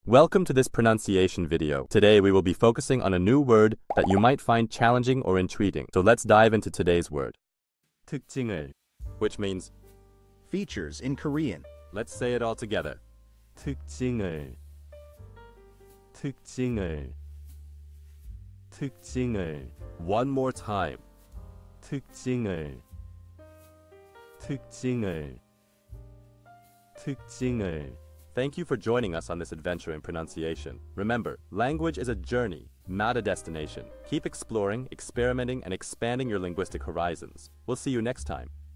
Welcome to this pronunciation video. Today we will be focusing on a new word that you might find challenging or intriguing. So let's dive into today's word. teukjingeul, which means features in Korean. let's say it all together. teukjingeul. teukjingeul. teukjingeul. One more time. teukjingeul. teukjingeul. teukjingeul. Thank you for joining us on this adventure in pronunciation. Remember, language is a journey, not a destination. Keep exploring, experimenting, and expanding your linguistic horizons. We'll see you next time.